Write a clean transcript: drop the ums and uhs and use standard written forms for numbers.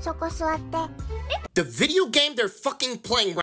そこ座って。 The video game they're fucking playing